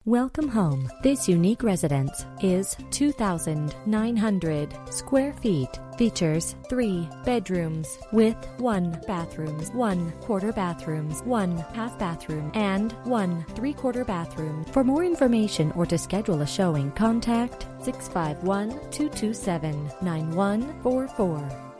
Welcome home. This unique residence is 2,900 square feet. Features 3 bedrooms with 1 bathroom, 1 quarter bathrooms, 1 half bathroom, and 1 3/4 bathroom. For more information or to schedule a showing, contact 651-227-9144.